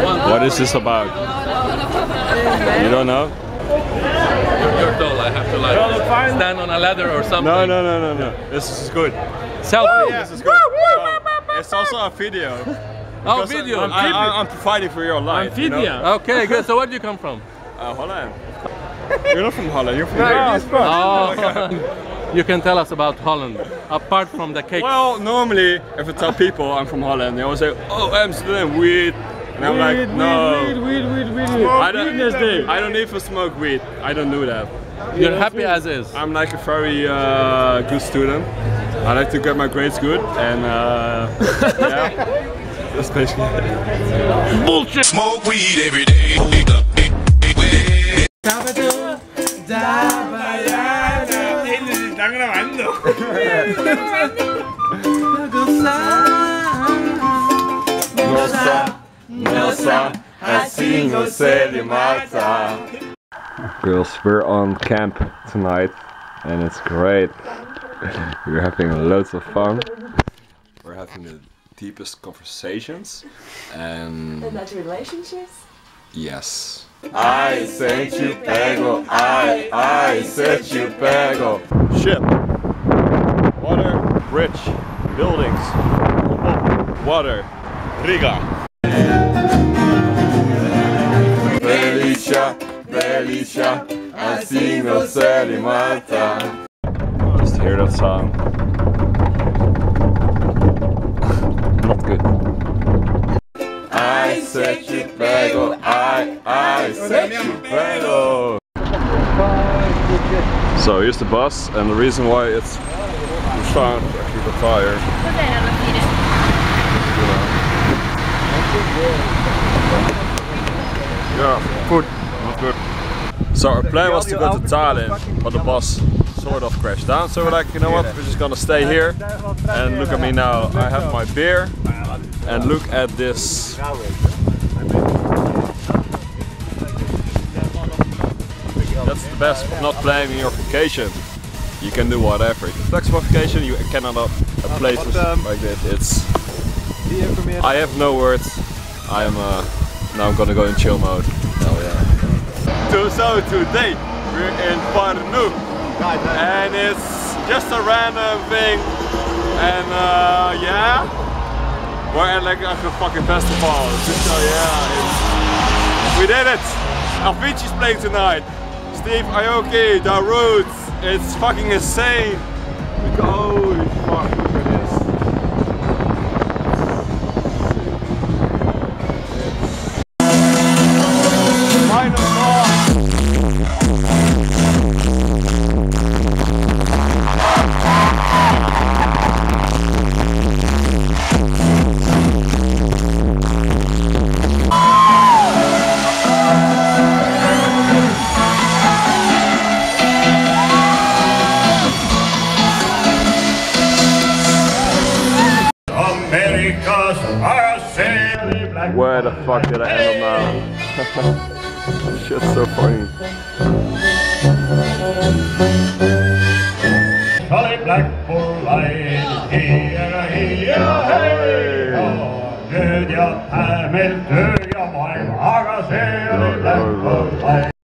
What is this about? You don't know? You're tall, I have to like stand on a ladder or something. No. This is good. Selfie. This is good. It's also a video. Oh, video. I'm providing for your life. You know? Okay, good. So where do you come from? Holland. You're not from Holland, you're from here. Oh, you can tell us about Holland, apart from the cake. Well, normally, if I tell people I'm from Holland, they always say, oh, Amsterdam, weed. And I'm like, no. I don't even smoke weed. I don't do that. You're happy as is. I'm like a very good student. I like to get my grades good, and yeah. That's basically it. Bullshit! Smoke weed every day. Están grabando. Nossa, assim você lhe mata. Girls, we're on camp tonight, and it's great. We're having loads of fun. We're having the deepest conversations, and that's relationships? yes. I said you pego, I said you pego. Ship, water, bridge, buildings, water, Riga. Felicia, Felicia, assim você lhe mata. Just hear that song. Not good. I said you pego, I said you pego. So here's the bus, and the reason why it's found actually the fire. Yeah, good, not good. So our plan was to go to Tallinn, but the bus sort of crashed down. So we're like, you know what, we're just gonna stay here. And look at me now, I have my beer. And look at this. That's the best of not planning your vacation. You can do whatever. If it's flexible vacation, you cannot have places like this. It's. I have no words. I am now I'm gonna go in chill mode. Hell yeah. So today we're in Pärnu, and it's just a random thing. And yeah, we're at like a fucking festival. So yeah, we did it. Avicii's playing tonight. Steve Aoki, The Roots. It's fucking insane. Holy fuck, look at this. Final song. Where the fuck did I end up now? Shit's so funny. Charlie Blackpool light, here, hey! Död jag här med död jag var en maga, Charlie Blackpool light.